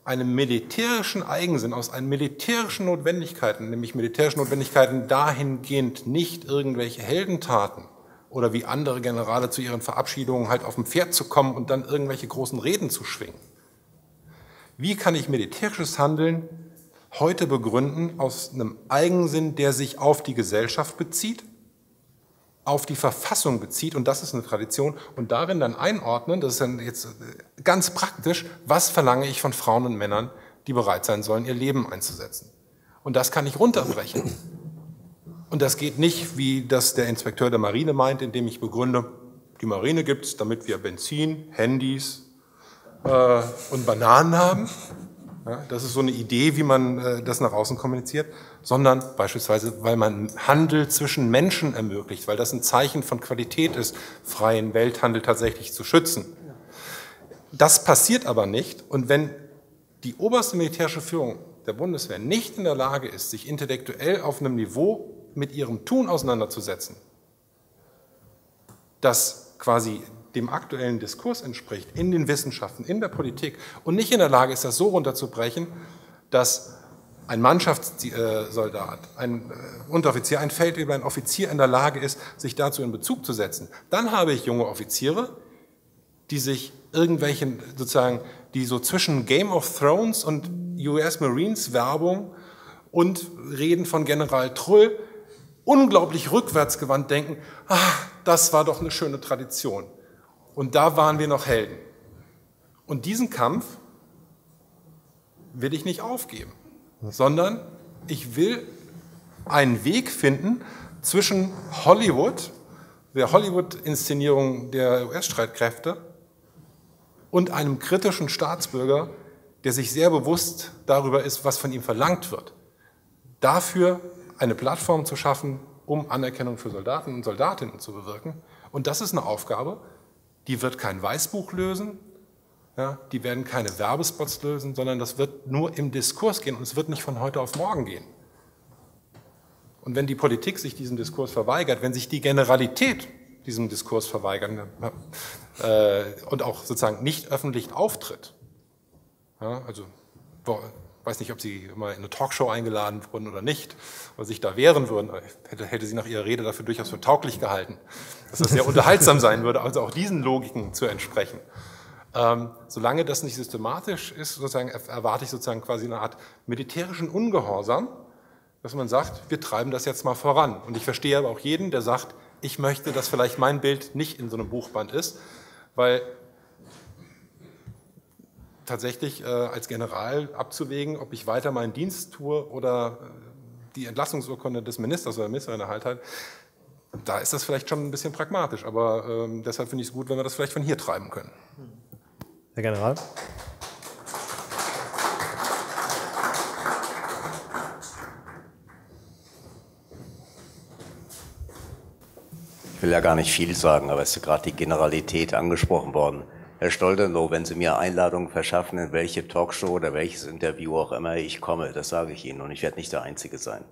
einem militärischen Eigensinn, aus einen militärischen Notwendigkeiten, nämlich militärischen Notwendigkeiten dahingehend nicht irgendwelche Heldentaten oder wie andere Generale zu ihren Verabschiedungen halt auf dem Pferd zu kommen und dann irgendwelche großen Reden zu schwingen. Wie kann ich militärisches Handeln heute begründen aus einem Eigensinn, der sich auf die Gesellschaft bezieht, auf die Verfassung bezieht, und das ist eine Tradition, und darin dann einordnen, das ist dann jetzt ganz praktisch, was verlange ich von Frauen und Männern, die bereit sein sollen, ihr Leben einzusetzen. Und das kann ich runterbrechen. Und das geht nicht, wie das der Inspekteur der Marine meint, indem ich begründe, die Marine gibt es, damit wir Benzin, Handys und Bananen haben. Ja, das ist so eine Idee, wie man das nach außen kommuniziert, sondern beispielsweise, weil man Handel zwischen Menschen ermöglicht, weil das ein Zeichen von Qualität ist, freien Welthandel tatsächlich zu schützen. Das passiert aber nicht, und wenn die oberste militärische Führung der Bundeswehr nicht in der Lage ist, sich intellektuell auf einem Niveau mit ihrem Tun auseinanderzusetzen, das quasi dem aktuellen Diskurs entspricht, in den Wissenschaften, in der Politik, und nicht in der Lage ist, das so runterzubrechen, dass ein Mannschaftssoldat, ein Unteroffizier, ein Feldwebel, ein Offizier in der Lage ist, sich dazu in Bezug zu setzen. Dann habe ich junge Offiziere, die sich irgendwelchen, sozusagen, die so zwischen Game of Thrones und US Marines Werbung und Reden von General Trull unglaublich rückwärtsgewandt denken, ach, das war doch eine schöne Tradition. Und da waren wir noch Helden. Und diesen Kampf will ich nicht aufgeben, sondern ich will einen Weg finden zwischen Hollywood, der Hollywood-Inszenierung der US-Streitkräfte, und einem kritischen Staatsbürger, der sich sehr bewusst darüber ist, was von ihm verlangt wird. Dafür eine Plattform zu schaffen, um Anerkennung für Soldaten und Soldatinnen zu bewirken. Und das ist eine Aufgabe, die wird kein Weißbuch lösen, ja, die werden keine Werbespots lösen, sondern das wird nur im Diskurs gehen, und es wird nicht von heute auf morgen gehen. Und wenn die Politik sich diesem Diskurs verweigert, wenn sich die Generalität diesem Diskurs verweigert und auch sozusagen nicht öffentlich auftritt, ja, also ich weiß nicht, ob Sie mal in eine Talkshow eingeladen wurden oder nicht, oder sich da wehren würden. Ich hätte Sie nach Ihrer Rede dafür durchaus für tauglich gehalten, dass das sehr unterhaltsam sein würde, also auch diesen Logiken zu entsprechen. Solange das nicht systematisch ist, sozusagen, erwarte ich sozusagen quasi eine Art militärischen Ungehorsam, dass man sagt, wir treiben das jetzt mal voran. Und ich verstehe aber auch jeden, der sagt, ich möchte, dass vielleicht mein Bild nicht in so einem Buchband ist, weil tatsächlich als General abzuwägen, ob ich weiter meinen Dienst tue oder die Entlassungsurkunde des Ministers oder der Ministerin erhalte, da ist das vielleicht schon ein bisschen pragmatisch, aber deshalb finde ich es gut, wenn wir das vielleicht von hier treiben können. Herr General. Ich will ja gar nicht viel sagen, aber es ist gerade die Generalität angesprochen worden. Herr Stoltenloh, wenn Sie mir Einladungen verschaffen, in welche Talkshow oder welches Interview auch immer ich komme, das sage ich Ihnen, und ich werde nicht der Einzige sein.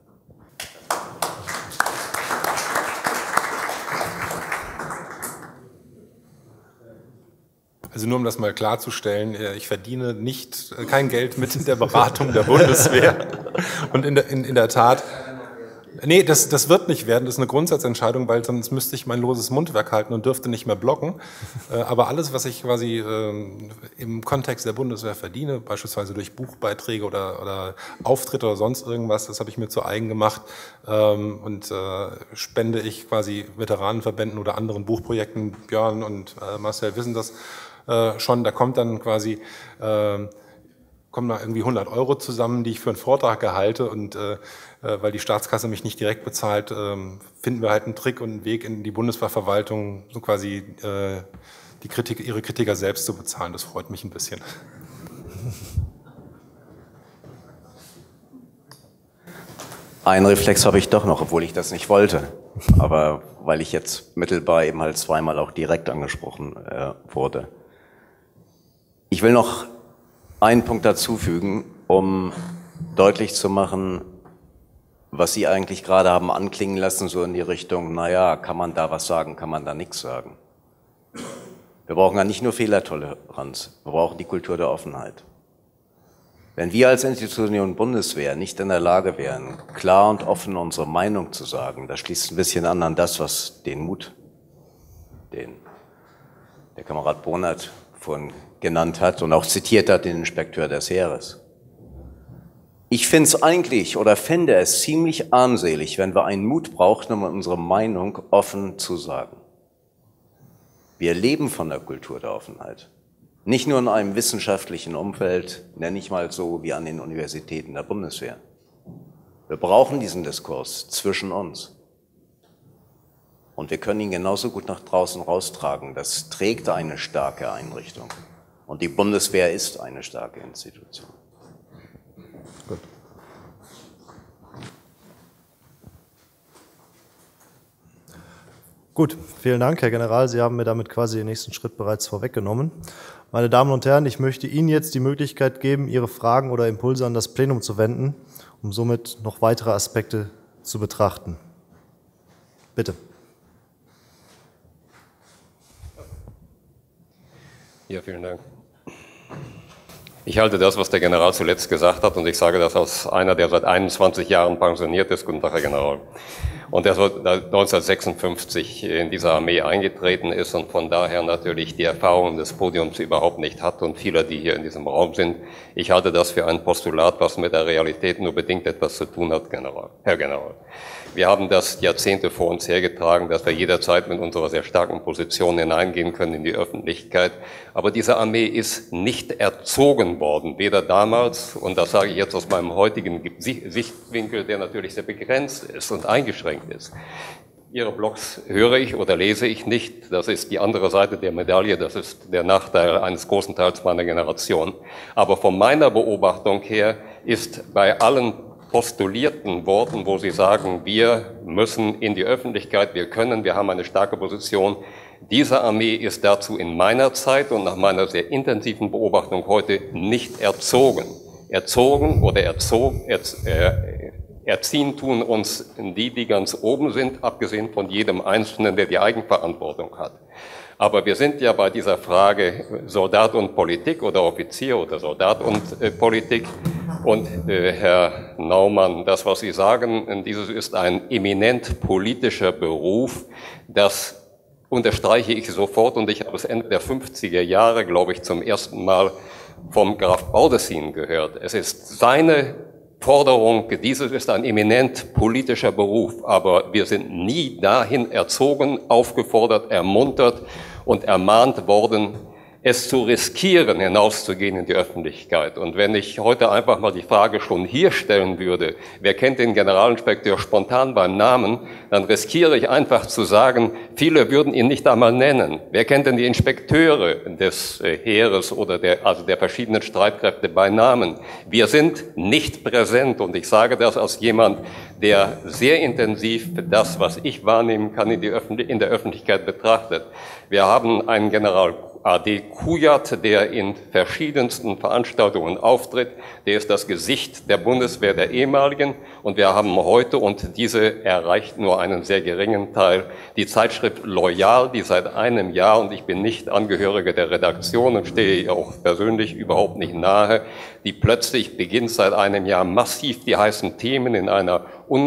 Also nur um das mal klarzustellen, ich verdiene kein Geld mit der Beratung der Bundeswehr. Und in der Tat, nee, das wird nicht werden, das ist eine Grundsatzentscheidung, weil sonst müsste ich mein loses Mundwerk halten und dürfte nicht mehr blocken. Aber alles, was ich quasi im Kontext der Bundeswehr verdiene, beispielsweise durch Buchbeiträge oder Auftritte oder sonst irgendwas, das habe ich mir zu eigen gemacht und spende ich quasi Veteranenverbänden oder anderen Buchprojekten. Björn und Marcel wissen das schon, da kommt dann quasi kommen da irgendwie 100 € zusammen, die ich für einen Vortrag erhalte, und weil die Staatskasse mich nicht direkt bezahlt, finden wir halt einen Trick und einen Weg in die Bundeswehrverwaltung, so quasi ihre Kritiker selbst zu bezahlen. Das freut mich ein bisschen. Einen Reflex habe ich doch noch, obwohl ich das nicht wollte, aber weil ich jetzt mittelbar eben halt zweimal auch direkt angesprochen wurde. Ich will noch einen Punkt dazufügen, um deutlich zu machen, was Sie eigentlich gerade haben anklingen lassen, so in die Richtung, naja, kann man da was sagen, kann man da nichts sagen. Wir brauchen ja nicht nur Fehlertoleranz, wir brauchen die Kultur der Offenheit. Wenn wir als Institution Bundeswehr nicht in der Lage wären, klar und offen unsere Meinung zu sagen, das schließt ein bisschen an das, was den Mut, den der Kamerad Bonert vorhin genannt hat und auch zitiert hat, den Inspekteur des Heeres. Ich finde es eigentlich oder fände es ziemlich armselig, wenn wir einen Mut brauchten, um unsere Meinung offen zu sagen. Wir leben von der Kultur der Offenheit. Nicht nur in einem wissenschaftlichen Umfeld, nenne ich mal so, wie an den Universitäten der Bundeswehr. Wir brauchen diesen Diskurs zwischen uns. Und wir können ihn genauso gut nach draußen raustragen. Das trägt eine starke Einrichtung. Und die Bundeswehr ist eine starke Institution. Gut. Gut, vielen Dank, Herr General. Sie haben mir damit quasi den nächsten Schritt bereits vorweggenommen. Meine Damen und Herren, ich möchte Ihnen jetzt die Möglichkeit geben, Ihre Fragen oder Impulse an das Plenum zu wenden, um somit noch weitere Aspekte zu betrachten. Bitte. Ja, vielen Dank. Ich halte das, was der General zuletzt gesagt hat, und ich sage das als einer, der seit 21 Jahren pensioniert ist. Guten Tag, Herr General. Und der 1956 in dieser Armee eingetreten ist und von daher natürlich die Erfahrungen des Podiums überhaupt nicht hat und viele, die hier in diesem Raum sind. Ich halte das für ein Postulat, was mit der Realität nur bedingt etwas zu tun hat, Herr General. Wir haben das Jahrzehnte vor uns hergetragen, dass wir jederzeit mit unserer sehr starken Position hineingehen können in die Öffentlichkeit. Aber diese Armee ist nicht erzogen worden, weder damals, und das sage ich jetzt aus meinem heutigen Sichtwinkel, der natürlich sehr begrenzt ist und eingeschränkt ist. Ihre Blogs höre ich oder lese ich nicht. Das ist die andere Seite der Medaille. Das ist der Nachteil eines großen Teils meiner Generation. Aber von meiner Beobachtung her ist bei allen postulierten Worten, wo Sie sagen, wir müssen in die Öffentlichkeit, wir haben eine starke Position. Diese Armee ist dazu in meiner Zeit und nach meiner sehr intensiven Beobachtung heute nicht erzogen. Erziehen tun uns die ganz oben sind, abgesehen von jedem Einzelnen, der die Eigenverantwortung hat. Aber wir sind ja bei dieser Frage Soldat und Politik oder Offizier oder Soldat und Politik. Und Herr Naumann, das, was Sie sagen, dieses ist ein eminent politischer Beruf. Das unterstreiche ich sofort und ich habe es Ende der 50er Jahre, glaube ich, zum ersten Mal vom Graf Baudissin gehört. Es ist seine Forderung, dieses ist ein eminent politischer Beruf, aber wir sind nie dahin erzogen, aufgefordert, ermuntert und ermahnt worden, es zu riskieren, hinauszugehen in die Öffentlichkeit. Und wenn ich heute einfach mal die Frage schon hier stellen würde, wer kennt den Generalinspekteur spontan beim Namen, dann riskiere ich einfach zu sagen, viele würden ihn nicht einmal nennen. Wer kennt denn die Inspekteure des Heeres oder der verschiedenen Streitkräfte bei Namen? Wir sind nicht präsent und ich sage das als jemand, der sehr intensiv das, was ich wahrnehmen kann, in der Öffentlichkeit betrachtet. Wir haben einen General A.D. Kujat, der in verschiedensten Veranstaltungen auftritt. Der ist das Gesicht der Bundeswehr der ehemaligen. Und wir haben heute, und diese erreicht nur einen sehr geringen Teil, die Zeitschrift Loyal, die seit einem Jahr, und ich bin nicht Angehöriger der Redaktion und stehe ihr auch persönlich überhaupt nicht nahe, die plötzlich beginnt seit einem Jahr massiv die heißen Themen in einer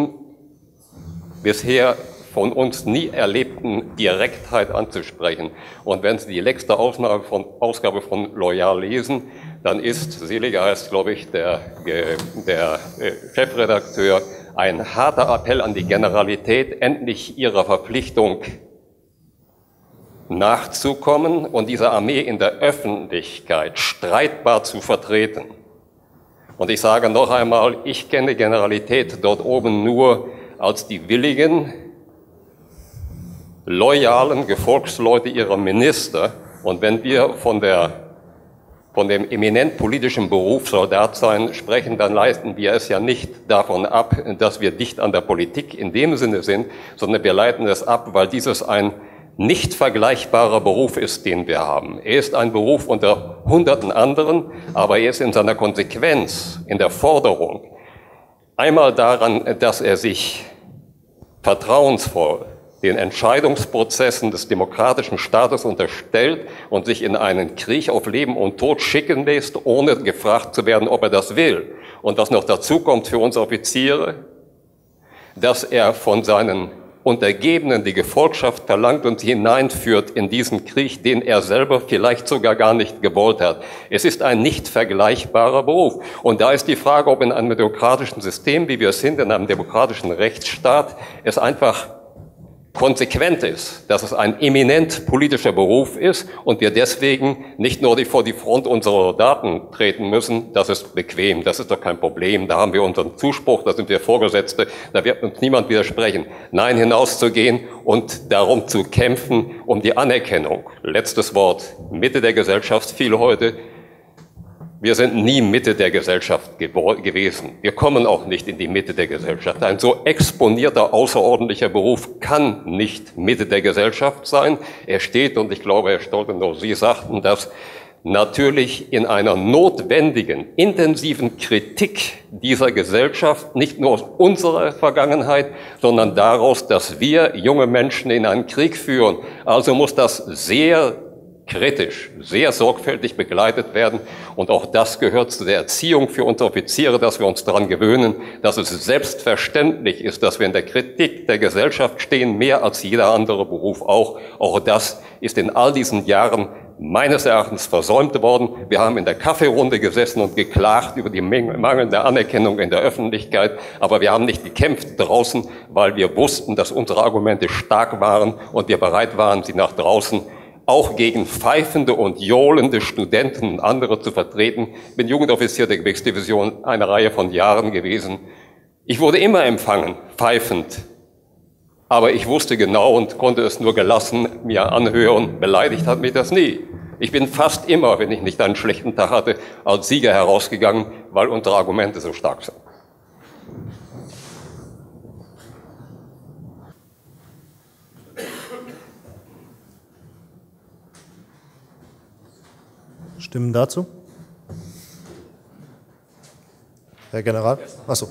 bisher von uns nie erlebten Direktheit anzusprechen. Und wenn Sie die letzte Ausgabe von Loyal lesen, dann ist, Seliger heißt, glaube ich, der Chefredakteur, ein harter Appell an die Generalität, endlich ihrer Verpflichtung nachzukommen und diese Armee in der Öffentlichkeit streitbar zu vertreten. Und ich sage noch einmal, ich kenne Generalität dort oben nur als die willigen, loyalen Gefolgsleute ihrer Minister. Und wenn wir von dem eminent politischen Beruf Soldat sein sprechen, dann leiten wir es ja nicht davon ab, dass wir dicht an der Politik in dem Sinne sind, sondern wir leiten es ab, weil dieses ein nicht vergleichbarer Beruf ist, den wir haben. Er ist ein Beruf unter hunderten anderen, aber er ist in seiner Konsequenz, in der Forderung, einmal daran, dass er sich vertrauensvoll, den Entscheidungsprozessen des demokratischen Staates unterstellt und sich in einen Krieg auf Leben und Tod schicken lässt, ohne gefragt zu werden, ob er das will. Und was noch dazu kommt für uns Offiziere, dass er von seinen Untergebenen die Gefolgschaft verlangt und sie hineinführt in diesen Krieg, den er selber vielleicht sogar gar nicht gewollt hat. Es ist ein nicht vergleichbarer Beruf. Und da ist die Frage, ob in einem demokratischen System, wie wir es sind, in einem demokratischen Rechtsstaat, es einfach konsequent ist, dass es ein eminent politischer Beruf ist und wir deswegen nicht nur vor die Front unserer Soldaten treten müssen, das ist bequem, das ist doch kein Problem, da haben wir unseren Zuspruch, da sind wir Vorgesetzte, da wird uns niemand widersprechen. Nein, hinauszugehen und darum zu kämpfen, um die Anerkennung. Letztes Wort, Mitte der Gesellschaft fiel heute. Wir sind nie Mitte der Gesellschaft gewesen. Wir kommen auch nicht in die Mitte der Gesellschaft. Ein so exponierter, außerordentlicher Beruf kann nicht Mitte der Gesellschaft sein. Er steht, und ich glaube, Herr Stoltenberg, Sie sagten das, natürlich in einer notwendigen, intensiven Kritik dieser Gesellschaft, nicht nur aus unserer Vergangenheit, sondern daraus, dass wir junge Menschen in einen Krieg führen. Also muss das sehr kritisch, sehr sorgfältig begleitet werden. Und auch das gehört zu der Erziehung für unsere Offiziere, dass wir uns daran gewöhnen, dass es selbstverständlich ist, dass wir in der Kritik der Gesellschaft stehen, mehr als jeder andere Beruf auch. Auch das ist in all diesen Jahren meines Erachtens versäumt worden. Wir haben in der Kaffeerunde gesessen und geklagt über die mangelnde Anerkennung in der Öffentlichkeit, aber wir haben nicht gekämpft draußen, weil wir wussten, dass unsere Argumente stark waren und wir bereit waren, sie nach draußen auch gegen pfeifende und johlende Studenten und andere zu vertreten. Ich bin Jugendoffizier der Gebirgsdivision eine Reihe von Jahren gewesen. Ich wurde immer empfangen, pfeifend. Aber ich wusste genau und konnte es nur gelassen mir anhören. Beleidigt hat mich das nie. Ich bin fast immer, wenn ich nicht einen schlechten Tag hatte, als Sieger herausgegangen, weil unsere Argumente so stark sind. Stimmen dazu? Herr General? Achso.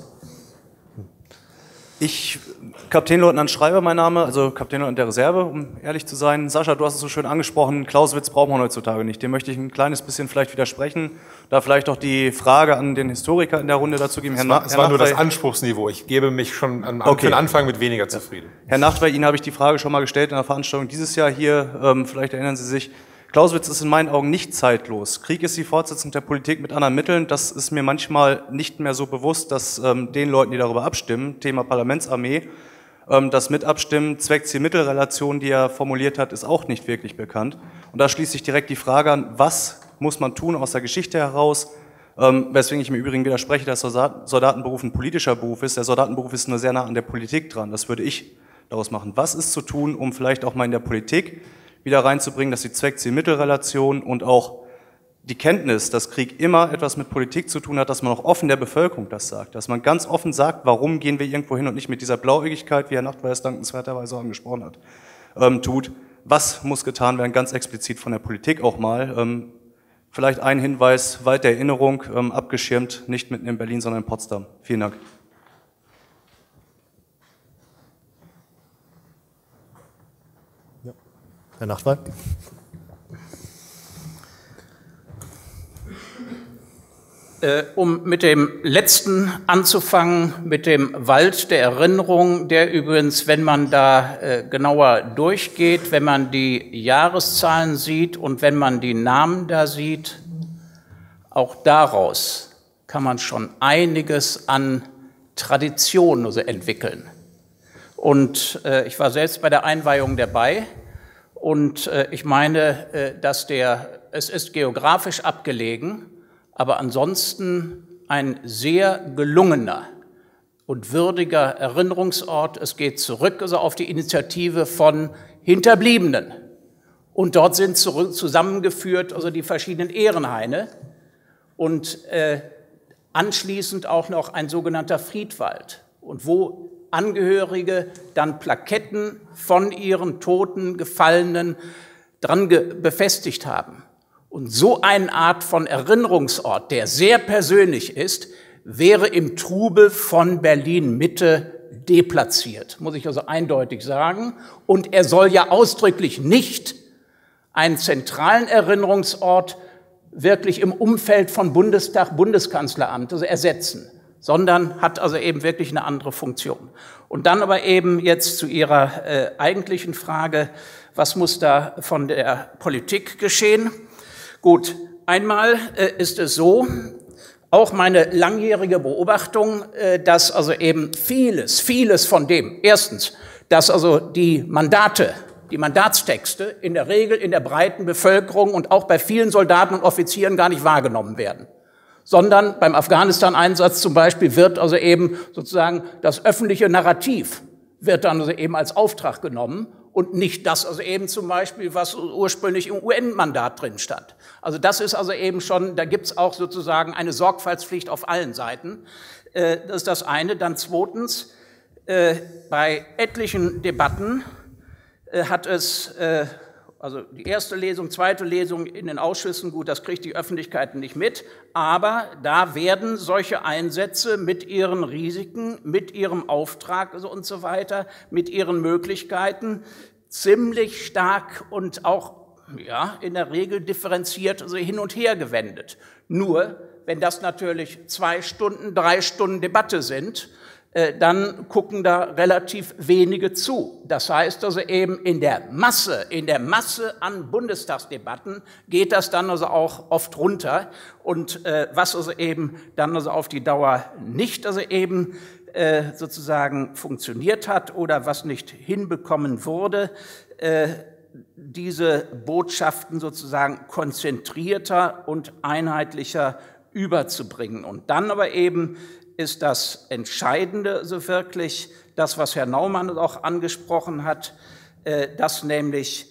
Kapitänleutnant Schreiber, mein Name, also Kapitänleutnant der Reserve, um ehrlich zu sein. Sascha, du hast es so schön angesprochen, Clausewitz braucht man heutzutage nicht. Dem möchte ich ein kleines bisschen vielleicht widersprechen. Da vielleicht auch die Frage an den Historiker in der Runde dazu geben. Es war nur das Anspruchsniveau. Ich gebe mich schon für den Anfang mit weniger zufrieden. Herr Nachtwey, Ihnen habe ich die Frage schon mal gestellt in der Veranstaltung dieses Jahr hier. Vielleicht erinnern Sie sich. Clausewitz ist in meinen Augen nicht zeitlos. Krieg ist die Fortsetzung der Politik mit anderen Mitteln. Das ist mir manchmal nicht mehr so bewusst, dass den Leuten, die darüber abstimmen, Thema Parlamentsarmee, das Mitabstimmen, Zweck-Ziel-Mittel-Relation, die er formuliert hat, ist auch nicht wirklich bekannt. Und da schließt sich direkt die Frage an, was muss man tun aus der Geschichte heraus, weswegen ich im Übrigen widerspreche, dass Soldatenberuf ein politischer Beruf ist. Der Soldatenberuf ist nur sehr nah an der Politik dran. Das würde ich daraus machen. Was ist zu tun, um vielleicht auch mal in der Politik wieder reinzubringen, dass die Zweck-Ziel-Mittel-Relation und auch die Kenntnis, dass Krieg immer etwas mit Politik zu tun hat, dass man auch offen der Bevölkerung das sagt, dass man ganz offen sagt, warum gehen wir irgendwo hin und nicht mit dieser Blauäugigkeit, wie Herr Nachtwey es dankenswerterweise angesprochen hat, tut. Was muss getan werden, ganz explizit von der Politik auch mal. Vielleicht ein Hinweis, weit der Erinnerung, abgeschirmt, nicht mitten in Berlin, sondern in Potsdam. Vielen Dank. Herr Nachtwey? Um mit dem letzten anzufangen, mit dem Wald der Erinnerung, der übrigens, wenn man da genauer durchgeht, wenn man die Jahreszahlen sieht und wenn man die Namen da sieht, auch daraus kann man schon einiges an Tradition entwickeln. Und ich war selbst bei der Einweihung dabei. Und ich meine, es ist geografisch abgelegen, aber ansonsten ein sehr gelungener und würdiger Erinnerungsort. Es geht zurück auf die Initiative von Hinterbliebenen. Und dort sind zusammengeführt die verschiedenen Ehrenhaine und anschließend auch noch ein sogenannter Friedwald. Und wo Angehörige dann Plaketten von ihren toten Gefallenen dran befestigt haben. Und so eine Art von Erinnerungsort, der sehr persönlich ist, wäre im Trubel von Berlin-Mitte deplatziert, muss ich also eindeutig sagen. Und er soll ja ausdrücklich nicht einen zentralen Erinnerungsort wirklich im Umfeld von Bundestag, Bundeskanzleramt, also ersetzen, sondern hat also eben wirklich eine andere Funktion. Und dann aber eben jetzt zu Ihrer eigentlichen Frage, was muss da von der Politik geschehen? Gut, einmal ist es so, auch meine langjährige Beobachtung, dass also eben vieles von dem, erstens, dass also die Mandatstexte in der Regel in der breiten Bevölkerung und auch bei vielen Soldaten und Offizieren gar nicht wahrgenommen werden, sondern beim Afghanistan-Einsatz zum Beispiel wird also eben sozusagen das öffentliche Narrativ wird dann also eben als Auftrag genommen und nicht das also eben zum Beispiel, was ursprünglich im UN-Mandat drin stand. Also das ist also eben schon, da gibt es auch sozusagen eine Sorgfaltspflicht auf allen Seiten. Das ist das eine. Dann zweitens, bei etlichen Debatten hat es, also die erste Lesung, zweite Lesung in den Ausschüssen, gut, das kriegt die Öffentlichkeit nicht mit, aber da werden solche Einsätze mit ihren Risiken, mit ihrem Auftrag und so weiter, mit ihren Möglichkeiten ziemlich stark und auch ja, in der Regel differenziert also hin und her gewendet. Nur, wenn das natürlich 2 Stunden, 3 Stunden Debatte sind, dann gucken da relativ wenige zu. Das heißt also eben in der Masse an Bundestagsdebatten geht das dann also auch oft runter. Und was also eben dann also auf die Dauer nicht also eben sozusagen funktioniert hat oder was nicht hinbekommen wurde, diese Botschaften sozusagen konzentrierter und einheitlicher überzubringen. Und dann aber eben ist das Entscheidende so wirklich das, was Herr Naumann auch angesprochen hat, dass nämlich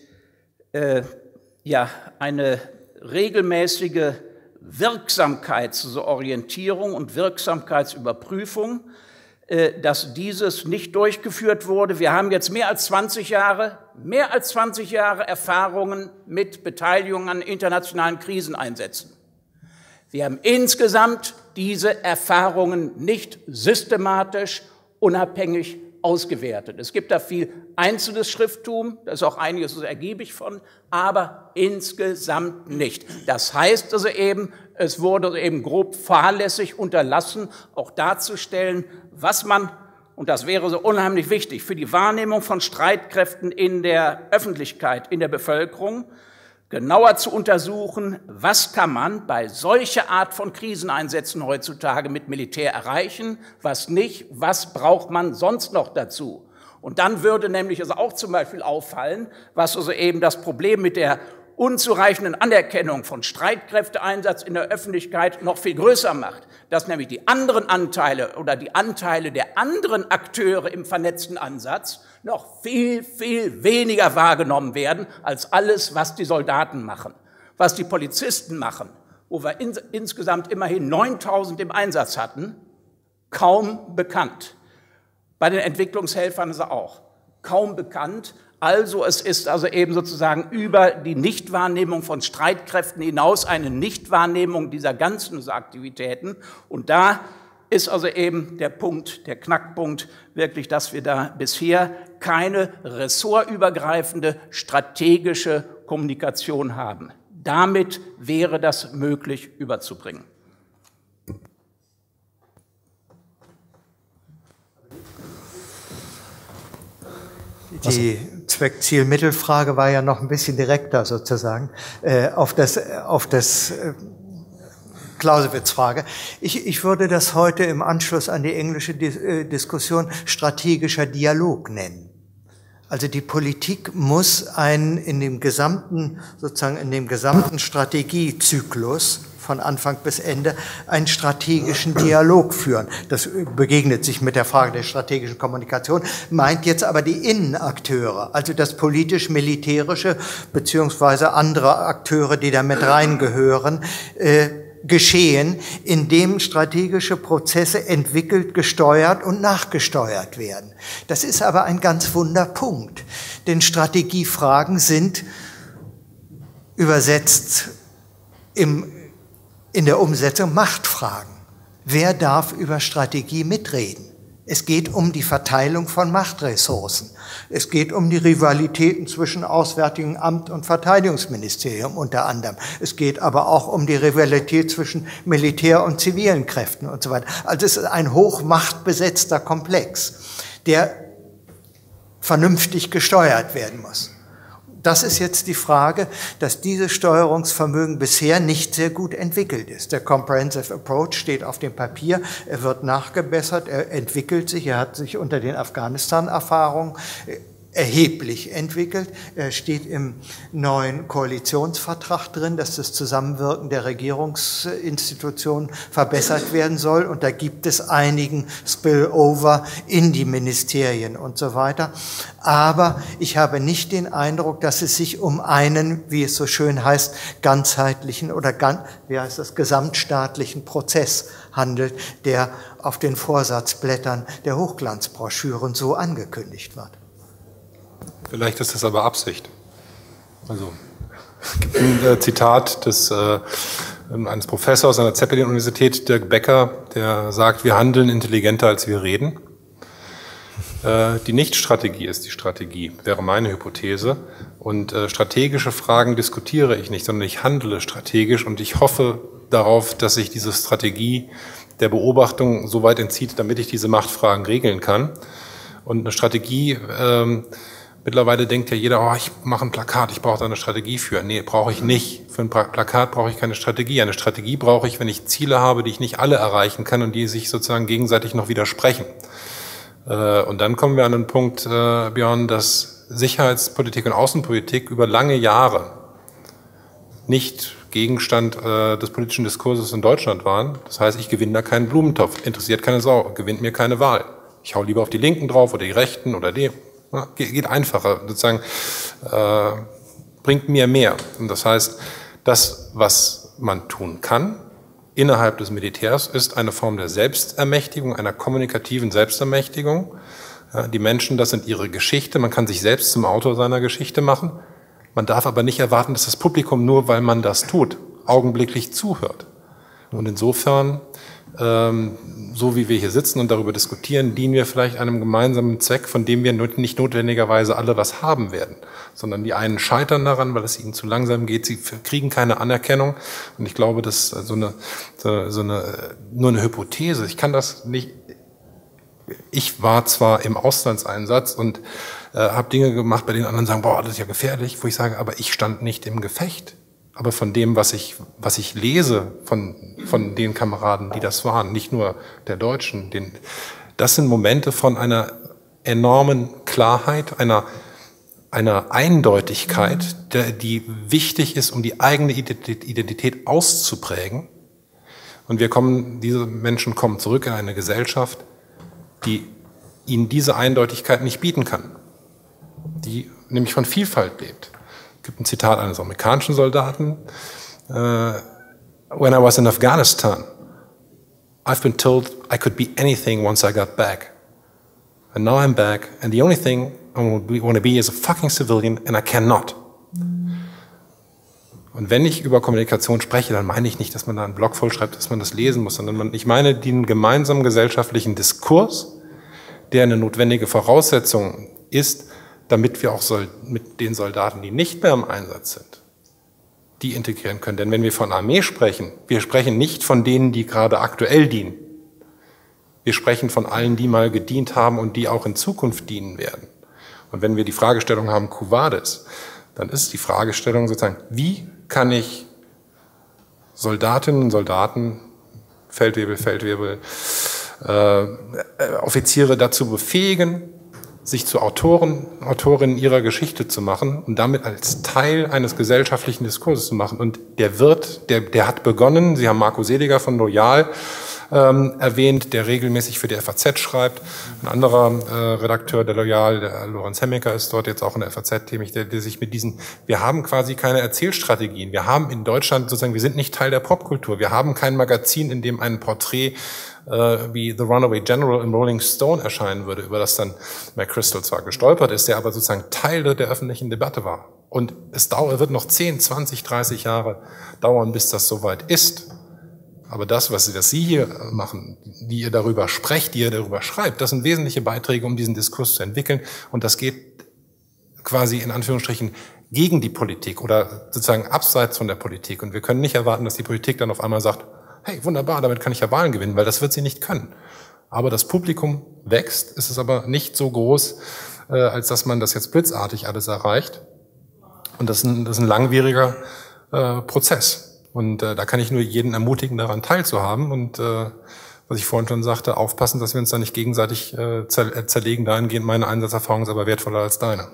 ja, eine regelmäßige Wirksamkeitsorientierung und Wirksamkeitsüberprüfung, dass dieses nicht durchgeführt wurde. Wir haben jetzt mehr als 20 Jahre Erfahrungen mit Beteiligung an internationalen Kriseneinsätzen. Wir haben insgesamt diese Erfahrungen nicht systematisch, unabhängig ausgewertet. Es gibt da viel einzelnes Schrifttum, da ist auch einiges so ergiebig von, aber insgesamt nicht. Das heißt also eben, es wurde also eben grob fahrlässig unterlassen, auch darzustellen, was man, und das wäre so unheimlich wichtig, für die Wahrnehmung von Streitkräften in der Öffentlichkeit, in der Bevölkerung, genauer zu untersuchen, was kann man bei solcher Art von Kriseneinsätzen heutzutage mit Militär erreichen, was nicht, was braucht man sonst noch dazu. Und dann würde nämlich also auch zum Beispiel auffallen, was also eben das Problem mit der unzureichenden Anerkennung von Streitkräfteeinsatz in der Öffentlichkeit noch viel größer macht, dass nämlich die anderen Anteile oder die Anteile der anderen Akteure im vernetzten Ansatz noch viel weniger wahrgenommen werden als alles, was die Soldaten machen, was die Polizisten machen, wo wir insgesamt immerhin 9.000 im Einsatz hatten, kaum bekannt. Bei den Entwicklungshelfern ist er auch kaum bekannt. Also es ist also eben sozusagen über die Nichtwahrnehmung von Streitkräften hinaus eine Nichtwahrnehmung dieser ganzen Aktivitäten. Und da ist also eben der Punkt, der Knackpunkt wirklich, dass wir da bisher keine ressortübergreifende strategische Kommunikation haben. Damit wäre das möglich überzubringen. Die Zweck-Ziel-Mittel-Frage war ja noch ein bisschen direkter sozusagen auf das Clausewitz-Frage. Ich würde das heute im Anschluss an die englische Diskussion strategischer Dialog nennen. Also die Politik muss in dem gesamten Strategiezyklus von Anfang bis Ende einen strategischen Dialog führen. Das begegnet sich mit der Frage der strategischen Kommunikation, meint jetzt aber die Innenakteure, also das politisch-militärische beziehungsweise andere Akteure, die da mit reingehören, geschehen, in dem strategische Prozesse entwickelt, gesteuert und nachgesteuert werden. Das ist aber ein ganz wunder Punkt, denn Strategiefragen sind übersetzt in der Umsetzung Machtfragen. Wer darf über Strategie mitreden? Es geht um die Verteilung von Machtressourcen. Es geht um die Rivalitäten zwischen Auswärtigem Amt und Verteidigungsministerium unter anderem. Es geht aber auch um die Rivalität zwischen Militär und zivilen Kräften und so weiter. Also es ist ein hochmachtbesetzter Komplex, der vernünftig gesteuert werden muss. Das ist jetzt die Frage, dass dieses Steuerungsvermögen bisher nicht sehr gut entwickelt ist. Der Comprehensive Approach steht auf dem Papier, er wird nachgebessert, er entwickelt sich, er hat sich unter den Afghanistan-Erfahrungen erheblich entwickelt. Er steht im neuen Koalitionsvertrag drin, dass das Zusammenwirken der Regierungsinstitutionen verbessert werden soll. Und da gibt es einigen Spillover in die Ministerien und so weiter. Aber ich habe nicht den Eindruck, dass es sich um einen, wie es so schön heißt, ganzheitlichen oder gesamtstaatlichen Prozess handelt, der auf den Vorsatzblättern der Hochglanzbroschüren so angekündigt wird. Vielleicht ist das aber Absicht. Also, es gibt ein Zitat eines Professors an der Zeppelin-Universität, Dirk Becker, der sagt, wir handeln intelligenter, als wir reden. Die Nicht-Strategie ist die Strategie, wäre meine Hypothese. Und strategische Fragen diskutiere ich nicht, sondern ich handle strategisch und ich hoffe darauf, dass sich diese Strategie der Beobachtung so weit entzieht, damit ich diese Machtfragen regeln kann. Und eine Strategie, mittlerweile denkt ja jeder, oh, ich mache ein Plakat, ich brauche da eine Strategie für. Nee, brauche ich nicht. Für ein Plakat brauche ich keine Strategie. Eine Strategie brauche ich, wenn ich Ziele habe, die ich nicht alle erreichen kann und die sich sozusagen gegenseitig noch widersprechen. Und dann kommen wir an den Punkt, Björn, dass Sicherheitspolitik und Außenpolitik über lange Jahre nicht Gegenstand des politischen Diskurses in Deutschland waren. Das heißt, ich gewinne da keinen Blumentopf, interessiert keine Sau, gewinnt mir keine Wahl. Ich hau lieber auf die Linken drauf oder die Rechten oder die. Ja, geht einfacher, sozusagen, bringt mir mehr. Und das heißt, das, was man tun kann innerhalb des Militärs, ist eine Form der Selbstermächtigung, einer kommunikativen Selbstermächtigung. Ja, die Menschen, das sind ihre Geschichte. Man kann sich selbst zum Autor seiner Geschichte machen. Man darf aber nicht erwarten, dass das Publikum nur, weil man das tut, augenblicklich zuhört. Und insofern, so wie wir hier sitzen und darüber diskutieren, dienen wir vielleicht einem gemeinsamen Zweck, von dem wir nicht notwendigerweise alle was haben werden, sondern die einen scheitern daran, weil es ihnen zu langsam geht, sie kriegen keine Anerkennung. Und ich glaube, das ist nur eine Hypothese. Ich kann das nicht. Ich war zwar im Auslandseinsatz und habe Dinge gemacht, bei denen anderen sagen, boah, das ist ja gefährlich, wo ich sage, aber ich stand nicht im Gefecht. Aber von dem, was ich lese, von den Kameraden, die das waren, nicht nur der Deutschen, das sind Momente von einer enormen Klarheit, einer Eindeutigkeit, die wichtig ist, um die eigene Identität auszuprägen. Und diese Menschen kommen zurück in eine Gesellschaft, die ihnen diese Eindeutigkeit nicht bieten kann, die nämlich von Vielfalt lebt. Es gibt ein Zitat eines amerikanischen Soldaten. When I was in Afghanistan, I've been told I could be anything once I got back. And now I'm back, and the only thing I want to be is a fucking civilian, and I cannot. Und wenn ich über Kommunikation spreche, dann meine ich nicht, dass man da einen Blog vollschreibt, dass man das lesen muss, sondern ich meine den gemeinsamen gesellschaftlichen Diskurs, der eine notwendige Voraussetzung ist, damit wir auch mit den Soldaten, die nicht mehr im Einsatz sind, die integrieren können. Denn wenn wir von Armee sprechen, wir sprechen nicht von denen, die gerade aktuell dienen. Wir sprechen von allen, die mal gedient haben und die auch in Zukunft dienen werden. Und wenn wir die Fragestellung haben, Quo Vadis, dann ist die Fragestellung sozusagen, wie kann ich Soldatinnen und Soldaten, Feldwebel, Offiziere dazu befähigen, sich zu Autorinnen ihrer Geschichte zu machen und damit als Teil eines gesellschaftlichen Diskurses zu machen. Und der hat begonnen, Sie haben Marco Seliger von Loyal erwähnt, der regelmäßig für die FAZ schreibt. Ein anderer Redakteur der Loyal, der Lorenz Hemmecker, ist dort jetzt auch in der FAZ tätig, der sich mit wir haben quasi keine Erzählstrategien. Wir haben in Deutschland sozusagen, wir sind nicht Teil der Popkultur. Wir haben kein Magazin, in dem ein Porträt wie The Runaway General im Rolling Stone erscheinen würde, über das dann McChrystal zwar gestolpert ist, der aber sozusagen Teil der öffentlichen Debatte war. Und es wird noch 10, 20, 30 Jahre dauern, bis das soweit ist. Aber das Sie hier machen, die ihr darüber sprecht, die ihr darüber schreibt, das sind wesentliche Beiträge, um diesen Diskurs zu entwickeln. Und das geht quasi in Anführungsstrichen gegen die Politik oder sozusagen abseits von der Politik. Und wir können nicht erwarten, dass die Politik dann auf einmal sagt, hey, wunderbar, damit kann ich ja Wahlen gewinnen, weil das wird sie nicht können. Aber das Publikum wächst, es ist aber nicht so groß, als dass man das jetzt blitzartig alles erreicht. Und das ist ein langwieriger Prozess. Und da kann ich nur jeden ermutigen, daran teilzuhaben. Und was ich vorhin schon sagte, aufpassen, dass wir uns da nicht gegenseitig zerlegen. Dahingehend, meine Einsatzerfahrung ist aber wertvoller als deine.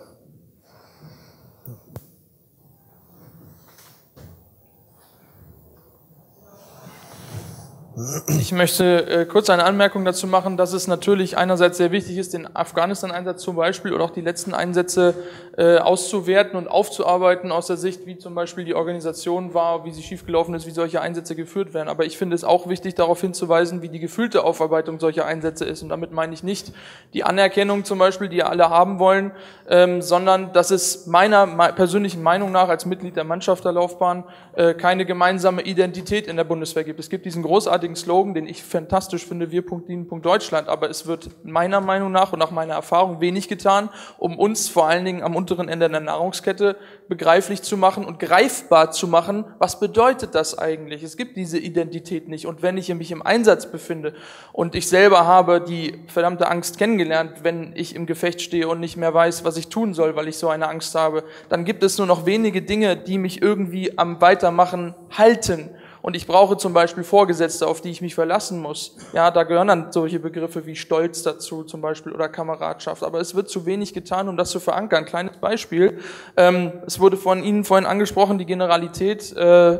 Ich möchte kurz eine Anmerkung dazu machen, dass es natürlich einerseits sehr wichtig ist, den Afghanistan-Einsatz zum Beispiel oder auch die letzten Einsätze auszuwerten und aufzuarbeiten aus der Sicht, wie zum Beispiel die Organisation war, wie sie schiefgelaufen ist, wie solche Einsätze geführt werden. Aber ich finde es auch wichtig, darauf hinzuweisen, wie die gefühlte Aufarbeitung solcher Einsätze ist. Und damit meine ich nicht die Anerkennung zum Beispiel, die alle haben wollen, sondern dass es meiner persönlichen Meinung nach als Mitglied der Mannschafterlaufbahn keine gemeinsame Identität in der Bundeswehr gibt. Es gibt diesen großartigen Slogan, den ich fantastisch finde, wir.dienen.Deutschland, aber es wird meiner Meinung nach und nach meiner Erfahrung wenig getan, um uns vor allen Dingen am unteren Ende der Nahrungskette begreiflich zu machen und greifbar zu machen, was bedeutet das eigentlich? Es gibt diese Identität nicht. Und wenn ich mich im Einsatz befinde und ich selber habe die verdammte Angst kennengelernt, wenn ich im Gefecht stehe und nicht mehr weiß, was ich tun soll, weil ich so eine Angst habe, dann gibt es nur noch wenige Dinge, die mich irgendwie am Weitermachen halten. Und ich brauche zum Beispiel Vorgesetzte, auf die ich mich verlassen muss. Ja, da gehören dann solche Begriffe wie Stolz dazu zum Beispiel oder Kameradschaft. Aber es wird zu wenig getan, um das zu verankern. Kleines Beispiel. Es wurde von Ihnen vorhin angesprochen, die Generalität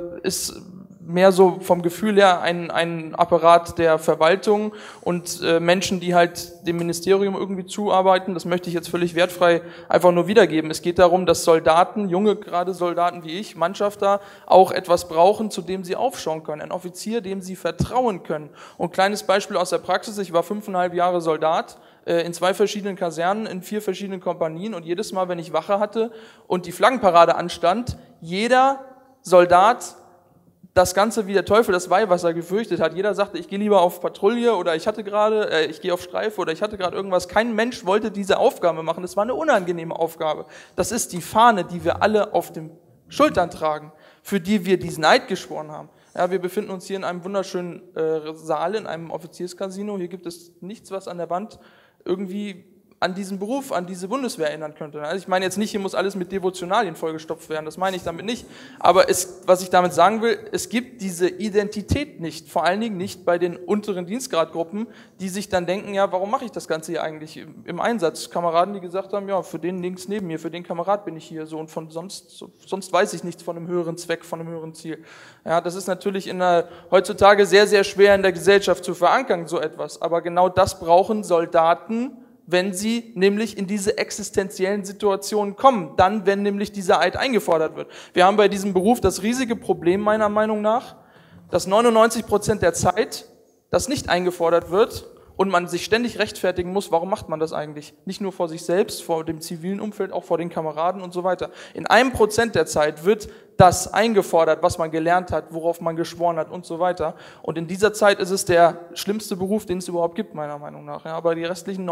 ist mehr so vom Gefühl her ein Apparat der Verwaltung und Menschen, die halt dem Ministerium irgendwie zuarbeiten. Das möchte ich jetzt völlig wertfrei einfach nur wiedergeben. Es geht darum, dass Soldaten, junge gerade Soldaten wie ich, Mannschafter, auch etwas brauchen, zu dem sie aufschauen können. Ein Offizier, dem sie vertrauen können. Und kleines Beispiel aus der Praxis. Ich war 5,5 Jahre Soldat in 2 verschiedenen Kasernen, in 4 verschiedenen Kompanien und jedes Mal, wenn ich Wache hatte und die Flaggenparade anstand, jeder Soldat das Ganze wie der Teufel das Weihwasser gefürchtet hat. Jeder sagte, ich gehe lieber auf Patrouille oder ich gehe auf Streife oder ich hatte gerade irgendwas. Kein Mensch wollte diese Aufgabe machen. Es war eine unangenehme Aufgabe. Das ist die Fahne, die wir alle auf den Schultern tragen, für die wir diesen Eid geschworen haben. Ja, wir befinden uns hier in einem wunderschönen Saal, in einem Offizierscasino. Hier gibt es nichts, was an der Wand irgendwie an diesen Beruf, an diese Bundeswehr erinnern könnte. Also ich meine jetzt nicht, hier muss alles mit Devotionalien vollgestopft werden, das meine ich damit nicht. Aber was ich damit sagen will, es gibt diese Identität nicht, vor allen Dingen nicht bei den unteren Dienstgradgruppen, die sich dann denken, ja, warum mache ich das Ganze hier eigentlich im Einsatz? Kameraden, die gesagt haben, ja, für den links neben mir, für den Kamerad bin ich hier so und sonst weiß ich nichts von einem höheren Zweck, von einem höheren Ziel. Ja, das ist natürlich heutzutage sehr, sehr schwer in der Gesellschaft zu verankern, so etwas. Aber genau das brauchen Soldaten, wenn sie nämlich in diese existenziellen Situationen kommen, dann, wenn nämlich dieser Eid eingefordert wird. Wir haben bei diesem Beruf das riesige Problem, meiner Meinung nach, dass 99% der Zeit das nicht eingefordert wird und man sich ständig rechtfertigen muss, warum macht man das eigentlich? Nicht nur vor sich selbst, vor dem zivilen Umfeld, auch vor den Kameraden und so weiter. In 1% der Zeit wird das eingefordert, was man gelernt hat, worauf man geschworen hat und so weiter. Und in dieser Zeit ist es der schlimmste Beruf, den es überhaupt gibt, meiner Meinung nach. Ja, aber die restlichen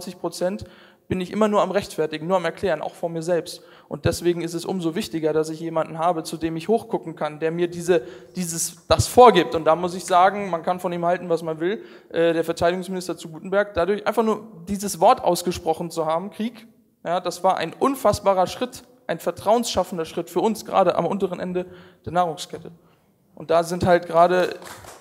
99% bin ich immer nur am Rechtfertigen, nur am Erklären, auch vor mir selbst. Und deswegen ist es umso wichtiger, dass ich jemanden habe, zu dem ich hochgucken kann, der mir das vorgibt. Und da muss ich sagen, man kann von ihm halten, was man will, der Verteidigungsminister zu Gutenberg, dadurch einfach nur dieses Wort ausgesprochen zu haben, Krieg, ja, das war ein unfassbarer Schritt, ein vertrauensschaffender Schritt für uns, gerade am unteren Ende der Nahrungskette. Und da ist halt gerade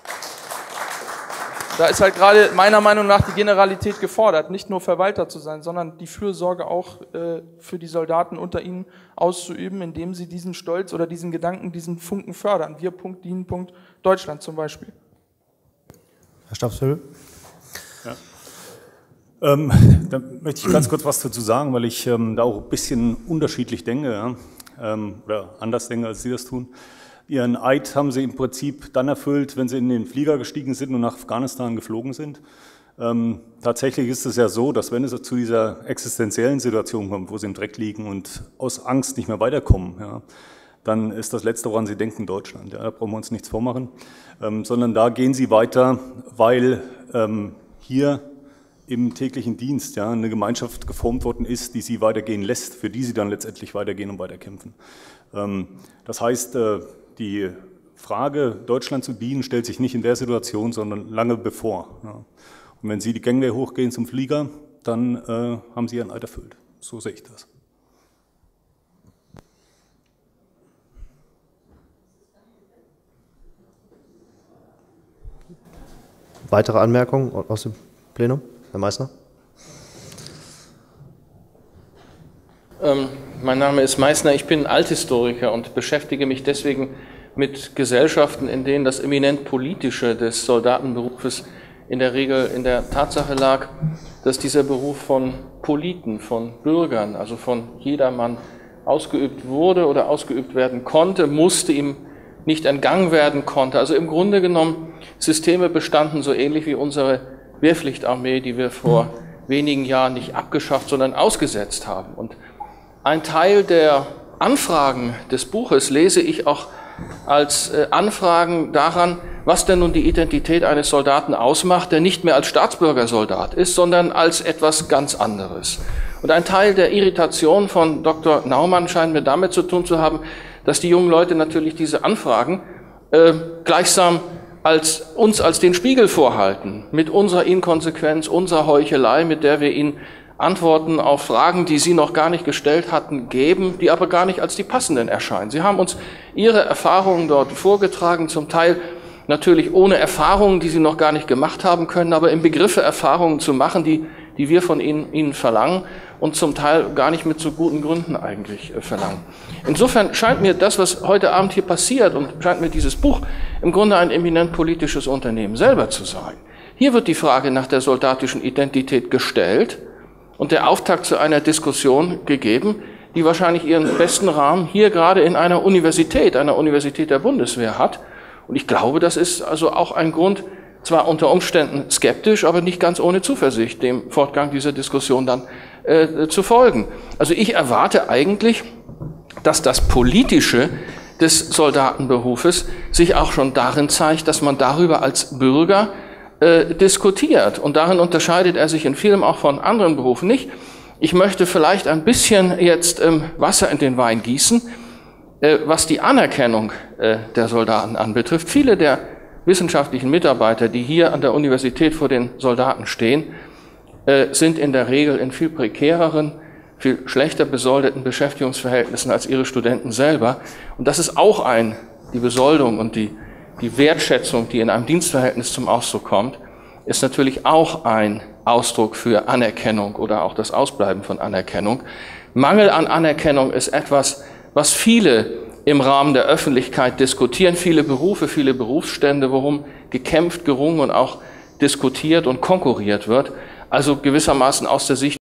meiner Meinung nach die Generalität gefordert, nicht nur Verwalter zu sein, sondern die Fürsorge auch für die Soldaten unter ihnen auszuüben, indem sie diesen Stolz oder diesen Gedanken, diesen Funken fördern. Wir.dienen.Deutschland zum Beispiel. Herr Stabshöhl. Ja. Da möchte ich ganz kurz was dazu sagen, weil ich da auch ein bisschen unterschiedlich denke, ja? Oder anders denke, als Sie das tun. Ihren Eid haben Sie im Prinzip dann erfüllt, wenn Sie in den Flieger gestiegen sind und nach Afghanistan geflogen sind. Tatsächlich ist es ja so, dass wenn es zu dieser existenziellen Situation kommt, wo Sie im Dreck liegen und aus Angst nicht mehr weiterkommen, ja, dann ist das Letzte, woran Sie denken, Deutschland. Ja, da brauchen wir uns nichts vormachen, sondern da gehen Sie weiter, weil hier im täglichen Dienst ja eine Gemeinschaft geformt worden ist, die Sie weitergehen lässt, für die Sie dann letztendlich weitergehen und weiterkämpfen. Das heißt, die Frage, Deutschland zu dienen, stellt sich nicht in der Situation, sondern lange bevor. Ja. Und wenn Sie die Gangway hochgehen zum Flieger, dann haben Sie Ihren Eid erfüllt. So sehe ich das. Weitere Anmerkungen aus dem Plenum? Herr Meissner? Mein Name ist Meissner, ich bin Althistoriker und beschäftige mich deswegen mit Gesellschaften, in denen das eminent Politische des Soldatenberufes in der Regel in der Tatsache lag, dass dieser Beruf von Politen, von Bürgern, also von jedermann ausgeübt wurde oder ausgeübt werden konnte, musste, ihm nicht entgangen werden konnte. Also im Grunde genommen Systeme bestanden so ähnlich wie unsere Wehrpflichtarmee, die wir vor wenigen Jahren nicht abgeschafft, sondern ausgesetzt haben. Und ein Teil der Anfragen des Buches lese ich auch als Anfragen daran, was denn nun die Identität eines Soldaten ausmacht, der nicht mehr als Staatsbürgersoldat ist, sondern als etwas ganz anderes. Und ein Teil der Irritation von Dr. Naumann scheint mir damit zu tun zu haben, dass die jungen Leute natürlich diese Anfragen gleichsam uns als den Spiegel vorhalten, mit unserer Inkonsequenz, unserer Heuchelei, mit der wir ihnen Antworten auf Fragen, die sie noch gar nicht gestellt hatten, geben, die aber gar nicht als die passenden erscheinen. Sie haben uns ihre Erfahrungen dort vorgetragen, zum Teil natürlich ohne Erfahrungen, die sie noch gar nicht gemacht haben können, aber im Begriffe Erfahrungen zu machen, die wir von ihnen verlangen und zum Teil gar nicht mit so guten Gründen eigentlich verlangen. Insofern scheint mir das, was heute Abend hier passiert, und scheint mir dieses Buch im Grunde ein eminent politisches Unternehmen selber zu sein. Hier wird die Frage nach der soldatischen Identität gestellt und der Auftakt zu einer Diskussion gegeben, die wahrscheinlich ihren besten Rahmen hier gerade in einer Universität der Bundeswehr hat. Und ich glaube, das ist also auch ein Grund, zwar unter Umständen skeptisch, aber nicht ganz ohne Zuversicht, dem Fortgang dieser Diskussion dann zu folgen. Also ich erwarte eigentlich, dass das Politische des Soldatenberufes sich auch schon darin zeigt, dass man darüber als Bürger diskutiert. Und darin unterscheidet er sich in vielem auch von anderen Berufen nicht. Ich möchte vielleicht ein bisschen jetzt Wasser in den Wein gießen, was die Anerkennung der Soldaten anbetrifft. Viele der wissenschaftlichen Mitarbeiter, die hier an der Universität vor den Soldaten stehen, sind in der Regel in viel prekäreren, viel schlechter besoldeten Beschäftigungsverhältnissen als ihre Studenten selber. Und das ist auch die Besoldung und die Wertschätzung, die in einem Dienstverhältnis zum Ausdruck kommt, ist natürlich auch ein Ausdruck für Anerkennung oder auch das Ausbleiben von Anerkennung. Mangel an Anerkennung ist etwas, was viele im Rahmen der Öffentlichkeit diskutieren, viele Berufe, viele Berufsstände, worum gekämpft, gerungen und auch diskutiert und konkurriert wird. Also gewissermaßen aus der Sicht